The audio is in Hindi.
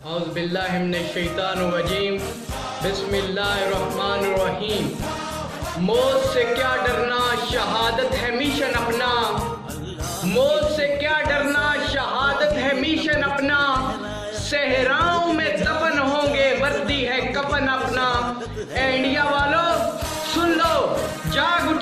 औज़ुबिल्लाहिमिनश्शैतानिर्रजीम बिस्मिल्लाहिर्रहमानिर्रहीम। मौत से क्या डरना, शहादत है मिशन अपना। मौत से क्या डरना, शहादत है मिशन अपना। सहराओं में दफन होंगे, वर्दी है कफन अपना। ए इंडिया वालों सुन लो, जाग